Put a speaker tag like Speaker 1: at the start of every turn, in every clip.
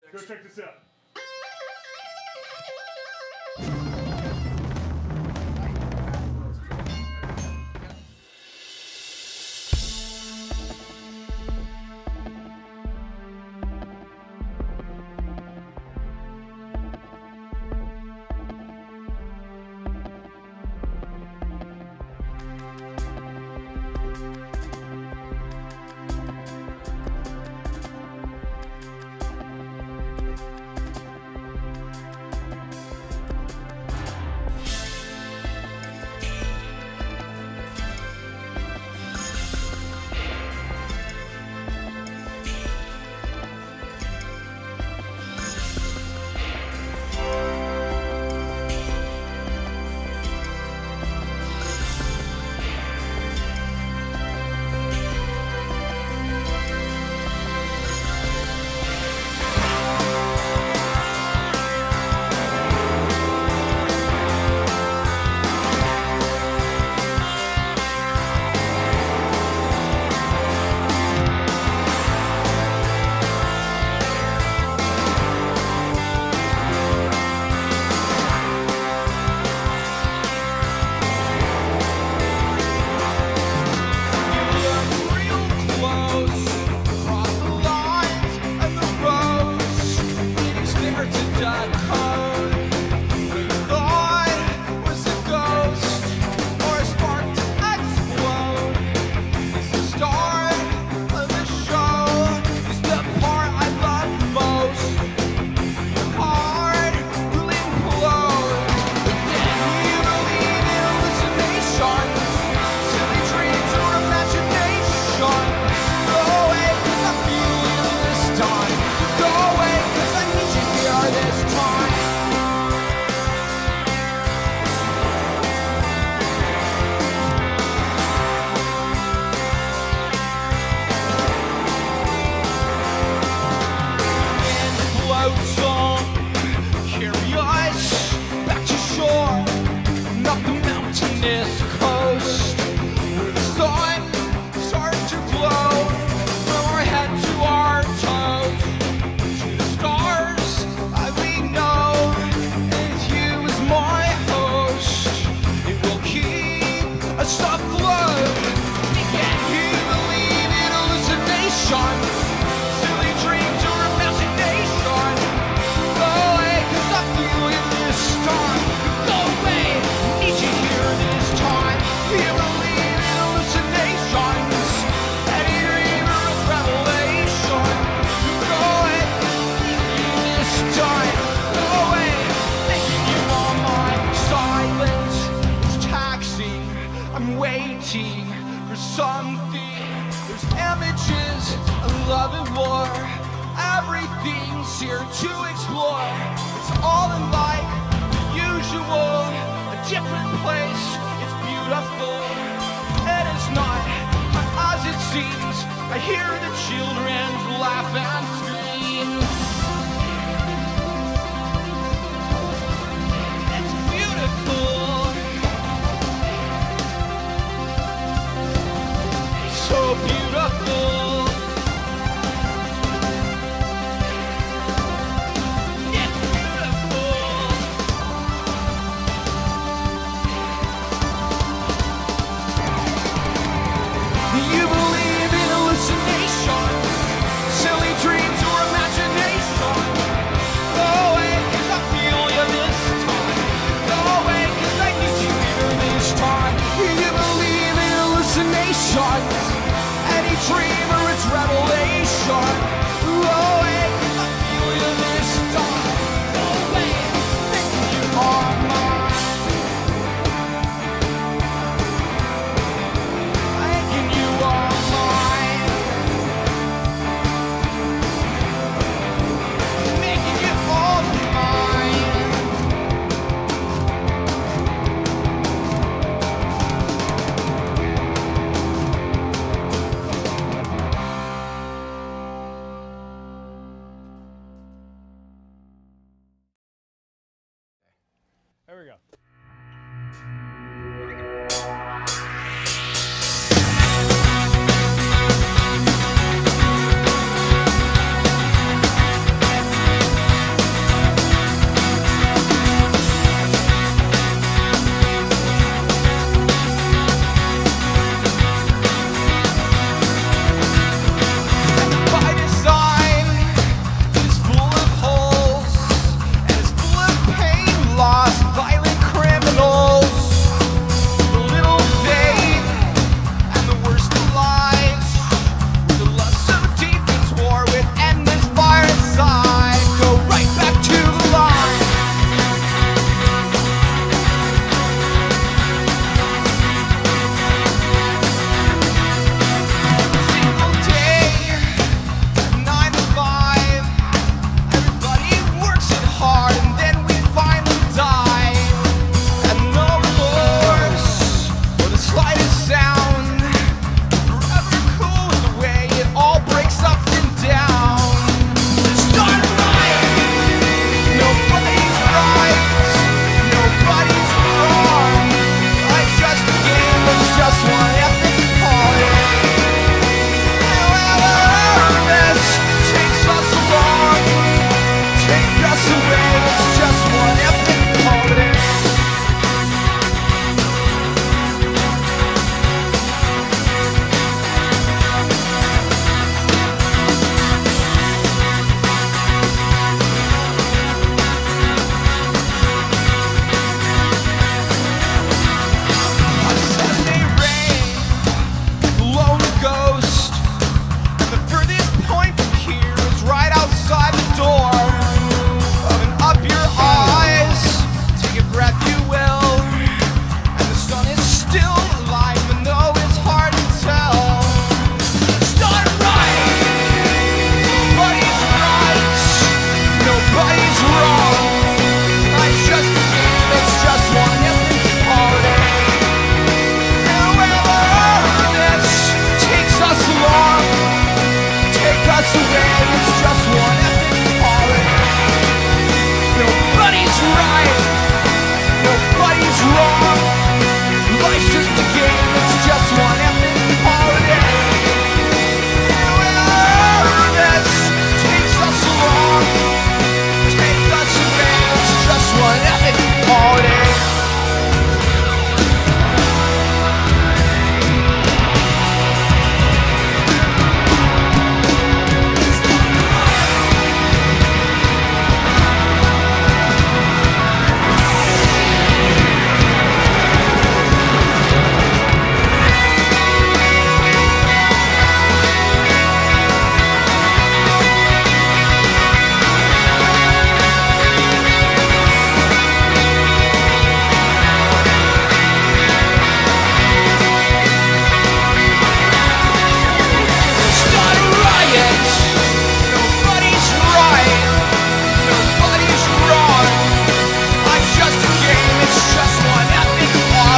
Speaker 1: Go check this out.
Speaker 2: Any dream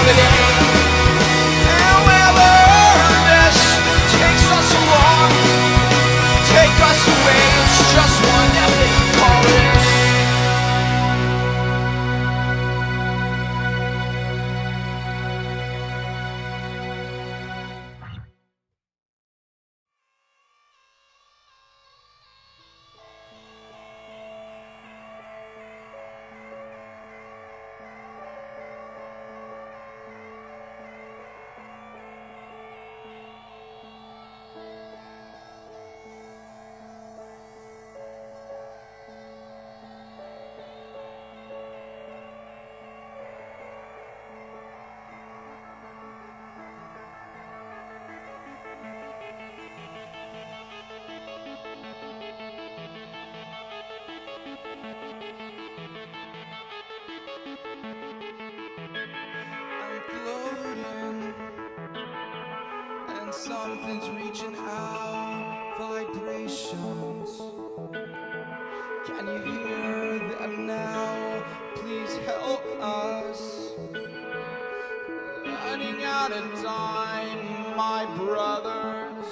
Speaker 1: Something's reaching out, vibrations. Can you hear them now? Please help us. Running out of time, my brothers.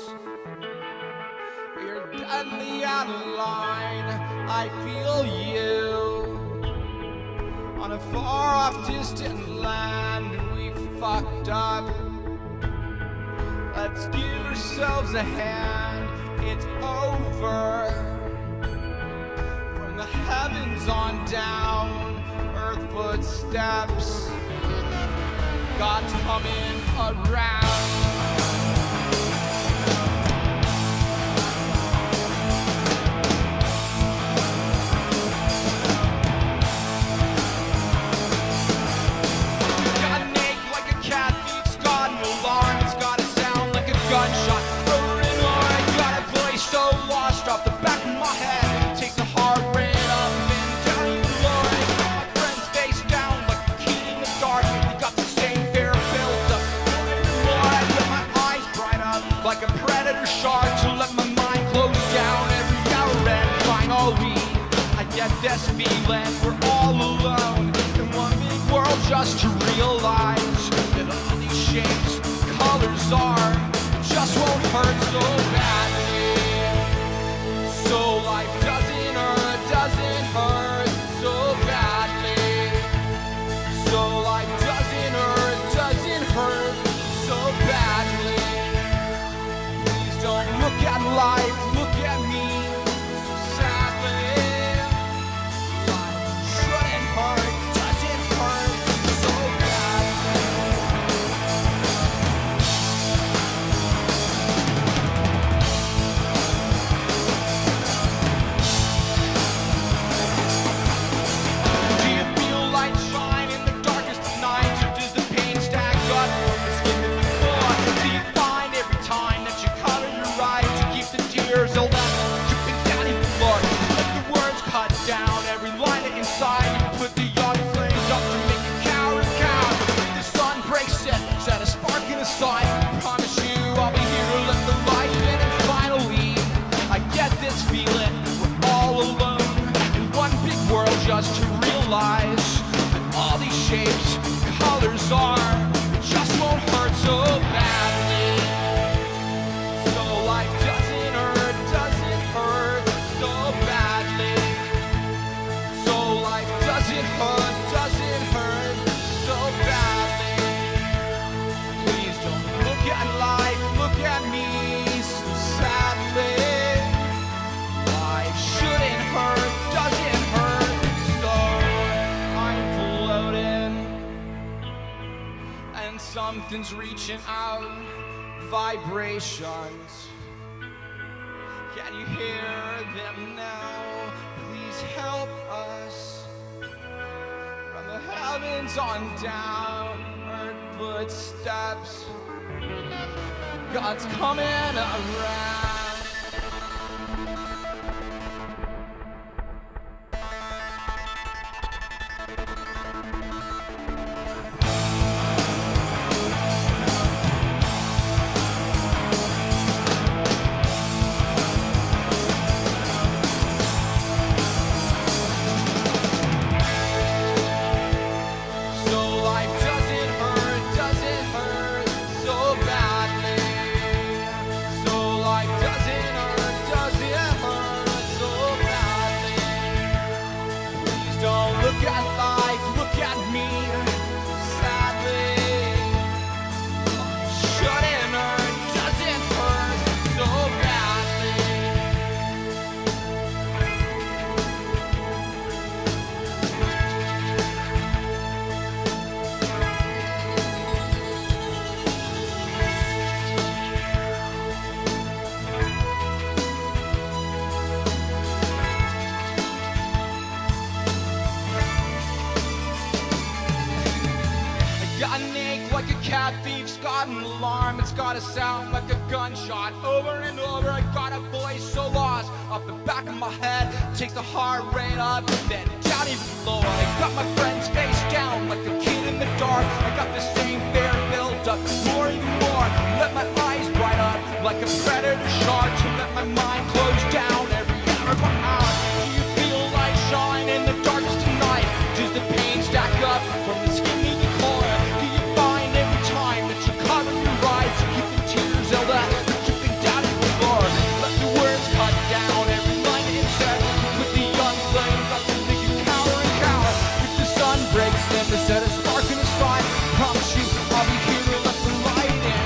Speaker 1: We're deadly out of line. I feel you. On a far off distant land, we fucked up. Let's give ourselves a hand, it's over. From the heavens on down, earth footsteps. God's coming around. Gunshot over and over, I got a voice so lost off the back of my head. Takes a heart rate up and down your glory. My friend's face down like a key in the dark. We got the same fear built up more. I let my eyes bright up like a predator shark. To let my mind close down every hour and finally I get this feeling we're all alone in one big world, just to realize that all these shapes, colors are just won't hurt so badly. So life doesn't hurt so badly. So life doesn't hurt so badly. Please don't look at life, look at me so sadly. Life shouldn't hurt, doesn't hurt so badly. Just to realize that all these shapes, colors are just won't hurt so badly. So life doesn't hurt so badly. So life doesn't hurt so badly. Please don't look at life, look at me so sadly. Life shouldn't hurt, doesn't hurt. And something's reaching out, vibrations. Can you hear them now? Please help us. From the heavens on down, earth footsteps. God's coming around. So life doesn't hurt Got an ache like a cat thief's got an alarm. It's got a sound like a gunshot over and over. I got a voice so lost off the back of my head. Takes the heart rate up and then down even lower. I got my friend's face down like a kid in the dark. I got the same fear built up more and more. Let my eyes bright up like a predator shark. To let my mind close down every hour by hour. Do you feel light shine in the darkest of night? Does the pain stack up from the skin to the core? Do you find every time that you cover your eyes, you keep the tears held up, dripping down to the floor? Let the words cut down every line and said. With the young flames up to make you cower and cower. If the sun breaks in to set a spark in the sky, promise you I'll be here to let the light in.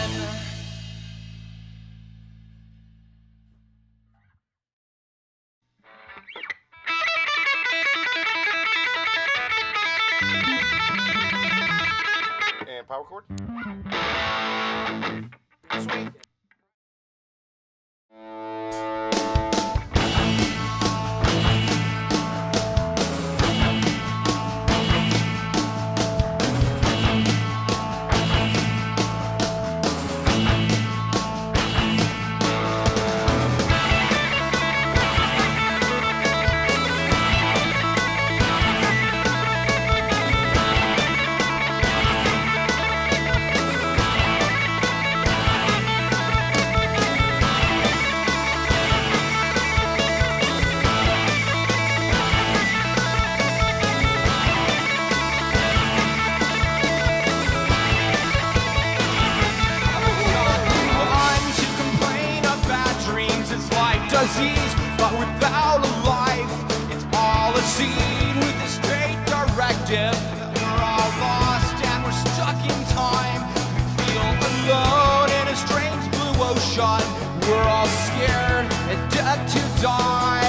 Speaker 2: And power chord. Sweet. Disease, but without a life. It's all a scene with a straight directive. We're all lost and we're stuck in time. We feel alone in a strange blue ocean. We're all scared and dead to die.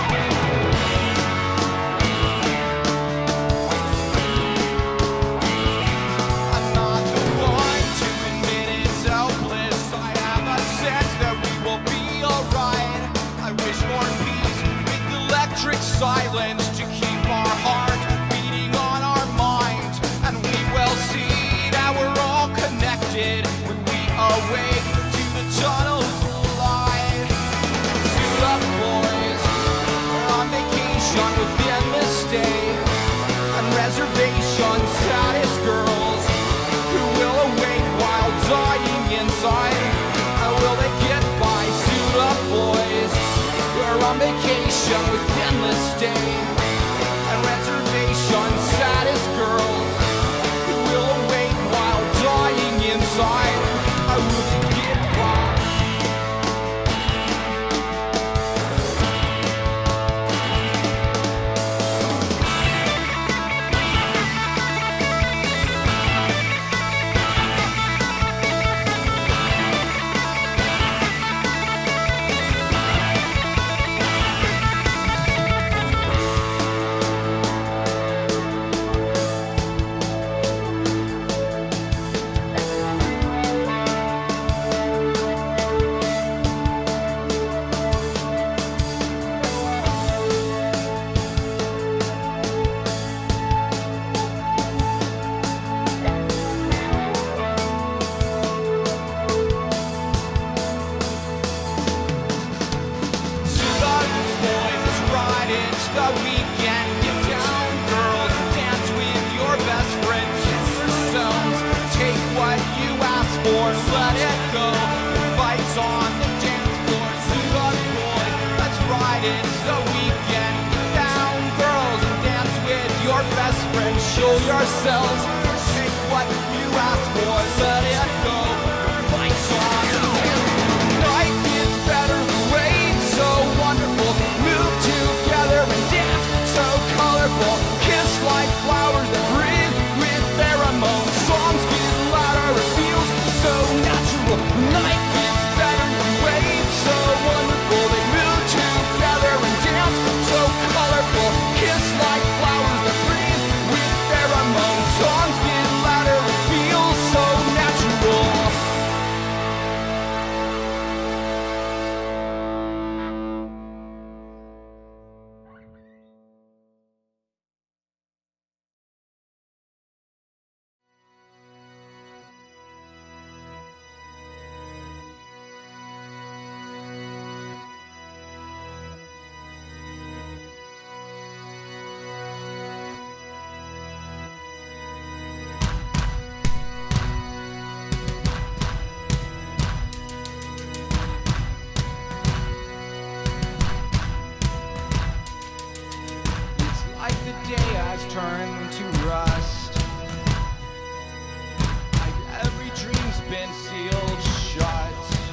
Speaker 2: I'm not the one to admit it's helpless. I have a sense that we will be alright. I wish more peace with electric silence to keep our hearts beating on our minds. And we will see that we're all connected when we awake to the tunnel's light. Suit up, boys, we're on vacation within this day. And reservation saddest girls who will awake while dying inside. How will they get by? Suit up, boys, we're on vacation with endless day. And reservation saddest girls who will awake while dying inside. I will get by. The weekend, get down, girls, dance with your best friend, kiss yourselves, take what you ask for, let it go, fights on the dance floor, suit up, boy, let's ride, it's the weekend, get down, girls, and dance with your best friend, show yourselves, take what you ask for, let it go, fights on the dance floor, night gets better, the wave's so wonderful, move together and dance so colorful, kiss like flowers that breathe with pheromones, songs get louder, it feels so natural, night gets better, the waves so wonderful, they move together and dance so colorful, kiss like flowers that breathe with pheromones, songs been sealed shut.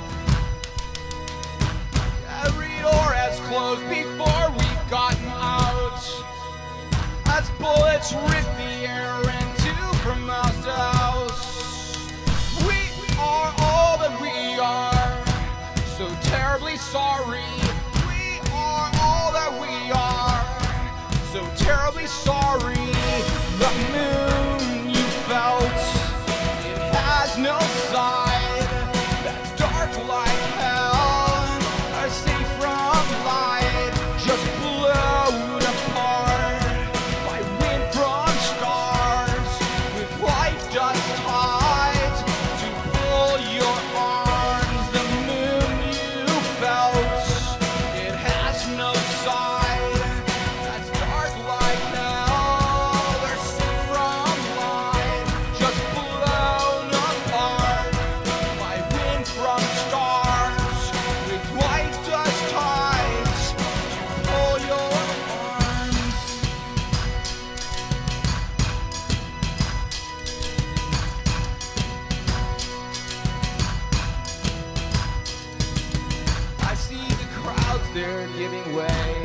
Speaker 2: Every door has closed before we've gotten out. As bullets rip the air into from house to house. We are all that we are, so terribly sorry. We are all that we are, so terribly sorry. The moon you felt, it has no side. That's dark like hell, or safe from light, just blown apart by wind from stars, with white dust tides to pull your arms. The moon you felt, it has no side. That's dark like hell, or safe from light, just blown apart by wind from stars, with white dust tides to pull your arms. I see the crowds, they're giving way.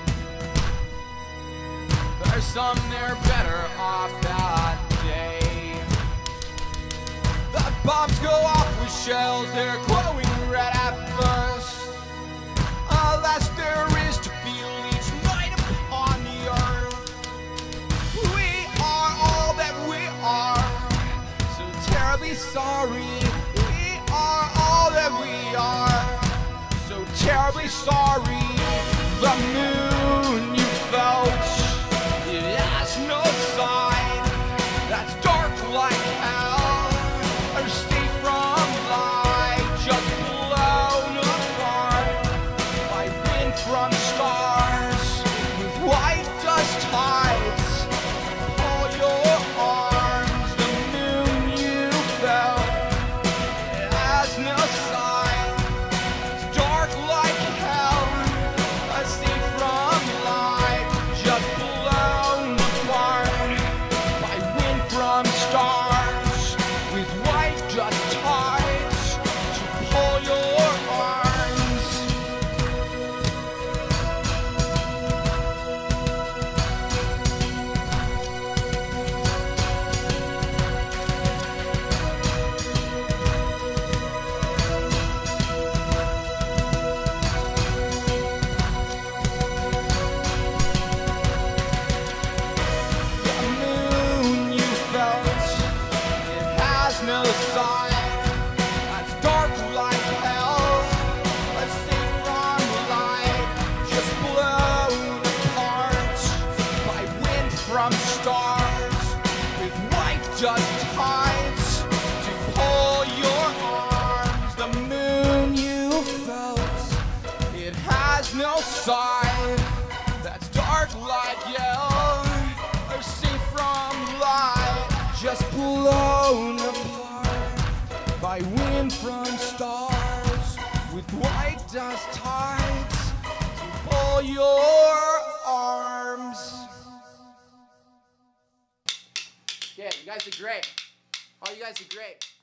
Speaker 2: There's some, they're better off that day. The bombs go off with shells, they're glowing red at first. Alas, there is to feel each night upon the earth. We are all that we are, so terribly sorry. We are all that we are, so terribly sorry. The moon you felt, it has no side. That's dark like hell, or safe from light, just blown apart by wind from stars, with white dust tides to pull your arms. The moon you felt, it has no side. It's dark like hell, safe from light, just blown apart by wind from stars, with white dust tides to pull your arms. The moon you felt, it has no side. That's dark like hell, safe from light, just blown apart by wind from stars, with white dust tides to pull your arms. The moon you felt, it has no side. That's dark like hell, or safe from light, just blown apart by wind from stars, with white dust tides to pull your arms.
Speaker 1: Yeah, you guys did great. Oh, you guys did great.